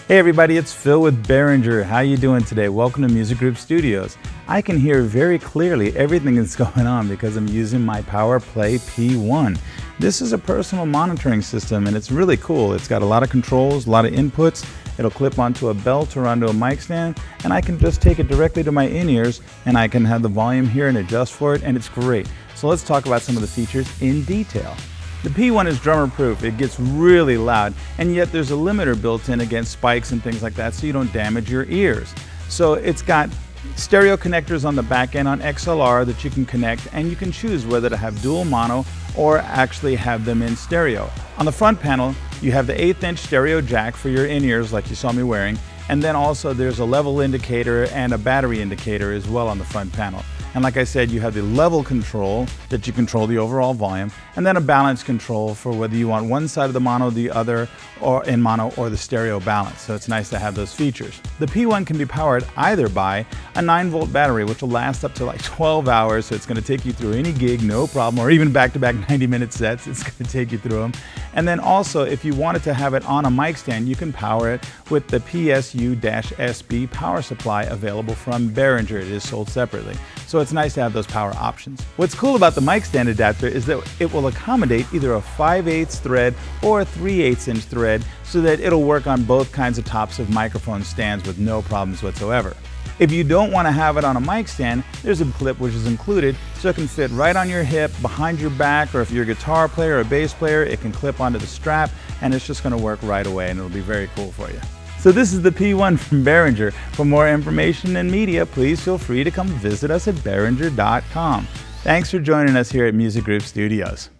Hey everybody, it's Phil with Behringer. How you doing today? Welcome to Music Group Studios. I can hear very clearly everything that's going on because I'm using my PowerPlay P1. This is a personal monitoring system and it's really cool. It's got a lot of controls, a lot of inputs. It'll clip onto a belt or onto a mic stand, and I can just take it directly to my in-ears and I can have the volume here and adjust for it, and it's great. So let's talk about some of the features in detail. The P1 is drummer proof. It gets really loud, and yet there's a limiter built in against spikes and things like that so you don't damage your ears. So it's got stereo connectors on the back end on XLR that you can connect, and you can choose whether to have dual mono or actually have them in stereo. On the front panel, you have the 1/8 inch stereo jack for your in-ears like you saw me wearing, and then also there's a level indicator and a battery indicator as well on the front panel. And like I said, you have the level control that you control the overall volume, and then a balance control for whether you want one side of the mono, the other, or in mono, or the stereo balance. So it's nice to have those features. The P1 can be powered either by a 9-volt battery, which will last up to like 12 hours. So it's going to take you through any gig, no problem, or even back-to-back 90-minute sets. It's going to take you through them. And then also, if you wanted to have it on a mic stand, you can power it with the PSU-SB power supply available from Behringer. It is sold separately. So it's nice to have those power options. What's cool about the mic stand adapter is that it will accommodate either a 5/8 thread or a 3/8 inch thread so that it'll work on both kinds of tops of microphone stands with no problems whatsoever. If you don't want to have it on a mic stand, there's a clip which is included so it can fit right on your hip, behind your back, or if you're a guitar player or a bass player, it can clip onto the strap and it's just going to work right away and it'll be very cool for you. So this is the P1 from Behringer. For more information and media, please feel free to come visit us at Behringer.com. Thanks for joining us here at Music Group Studios.